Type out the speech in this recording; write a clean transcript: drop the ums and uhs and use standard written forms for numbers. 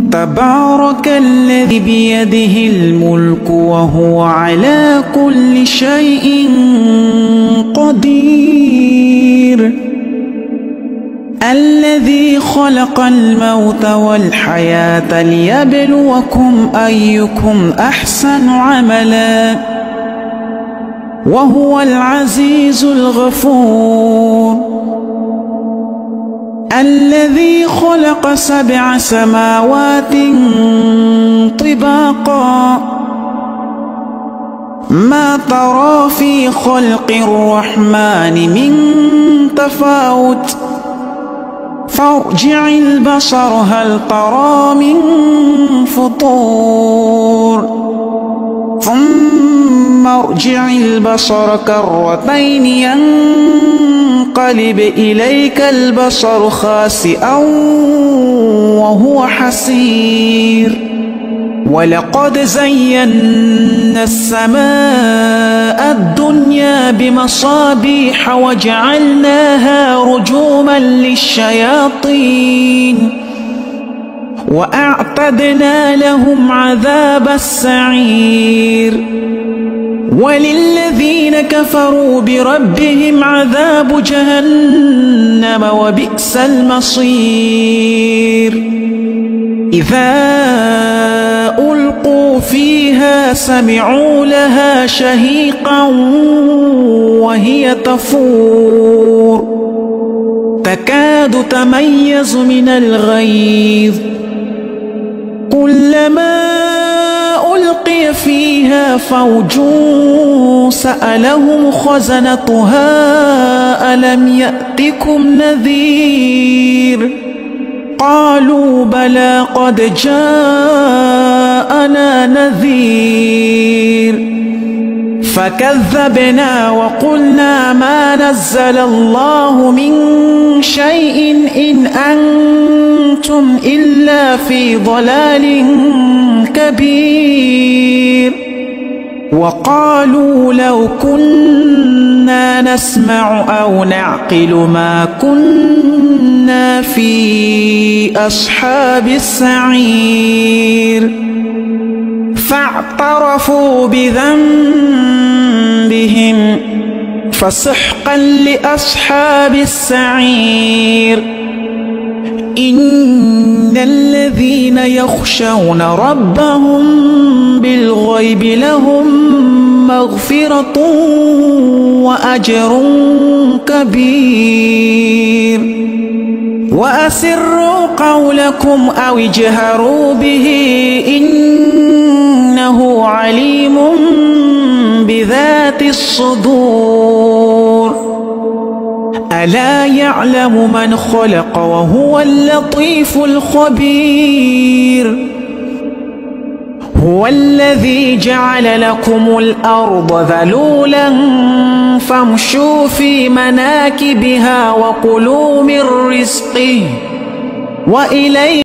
تبارك الذي بيده الملك وهو على كل شيء قدير، الذي خلق الموت والحياة ليبلوكم أيكم أحسن عملا وهو العزيز الغفور، الذي خلق 7 سماوات طباقا ما ترى في خلق الرحمن من تفاوت فارجع البصر هل ترى من فطور ثم ارجع البصر كرتين ينقلب إليك البصر خاسئا وهو حسير، ولقد زينا السماء الدنيا بمصابيح وجعلناها رجوما للشياطين وأعتدنا لهم عذاب السعير، وللذين كفروا بربهم عذاب جهنم وبئس المصير. إذا ألقوا فيها سمعوا لها شهيقا وهي تفور تكاد تميز من الغيظ، كلما ألقي فيها فوج سألهم خزنتها ألم يأتكم نذير، قالوا بلى قد جاءنا نذير فكذبنا وقلنا ما نزل الله من شيء إن أنتم إلا في ضلال كبير، وقالوا لو كنا نسمع أو نعقل ما كنا في أصحاب السعير، فاعترفوا بذنبهم فسحقا لأصحاب السعير. إن الذين يخشون ربهم بالغيب لهم مغفرة وأجر كبير، وأسروا قولكم أو اجهروا به إنه عليم بذات الصدور، ألا يعلم من خلق وهو اللطيف الخبير، هو الذي جعل لكم الأرض ذلولا فامشوا في مناكبها وكلوا من رزقه وإليه